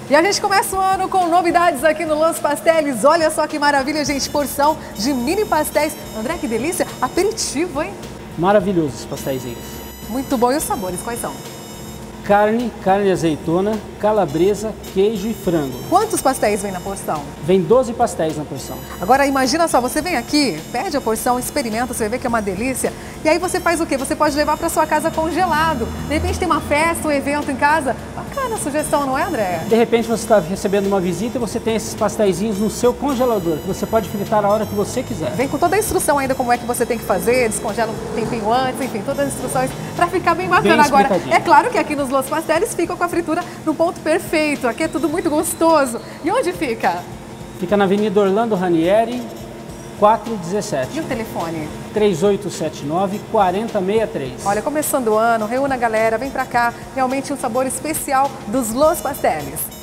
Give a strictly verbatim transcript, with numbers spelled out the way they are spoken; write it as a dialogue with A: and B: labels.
A: E a gente começa o ano com novidades aqui no Los Pasteles. Olha só que maravilha, gente, porção de mini pastéis. André, que delícia, aperitivo, hein?
B: Maravilhoso esses pastéisinhos.
A: Muito bom, e os sabores, quais são?
B: Carne, carne de azeitona, calabresa, queijo e frango.
A: Quantos pastéis vem na porção?
B: Vem doze pastéis na porção.
A: Agora imagina só, você vem aqui, pede a porção, experimenta, você vai ver que é uma delícia. E aí você faz o quê? Você pode levar para sua casa congelado. De repente tem uma festa, um evento em casa. Bacana a sugestão, não é, André?
B: De repente você está recebendo uma visita e você tem esses pastéisinhos no seu congelador, que você pode fritar a hora que você quiser.
A: Vem com toda a instrução ainda como é que você tem que fazer, descongela um tempinho antes, enfim, todas as instruções para ficar bem bacana.
B: Bem
A: Agora, é claro que aqui nos Los Pasteles fica com a fritura no ponto perfeito. Aqui é tudo muito gostoso. E onde fica?
B: Fica na Avenida Orlando Ranieri, quatrocentos e dezessete.
A: E o telefone?
B: três oito sete nove, quatro zero seis três.
A: Olha, começando o ano, reúna a galera, vem pra cá. Realmente um sabor especial dos Los Pasteles.